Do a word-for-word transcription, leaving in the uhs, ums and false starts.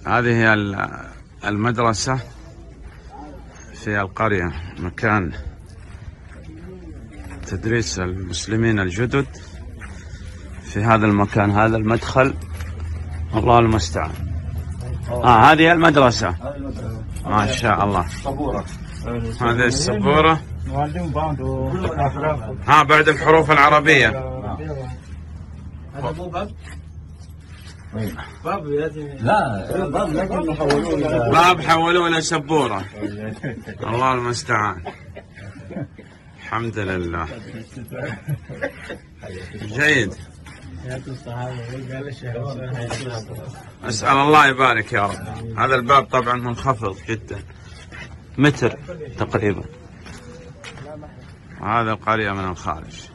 هذه هي المدرسة في القرية، مكان تدريس المسلمين الجدد في هذا المكان. هذا المدخل، الله المستعان. آه هذه المدرسة، ما شاء الله. هذه السبورة، ها بعد الحروف العربية. باب لا باب لكن حولوه الى باب حولوه الى سبورة. الله المستعان. الحمد لله. جيد. أسأل الله يبارك يا رب. هذا الباب طبعا منخفض جدا، متر تقريبا. هذا القرية من الخارج.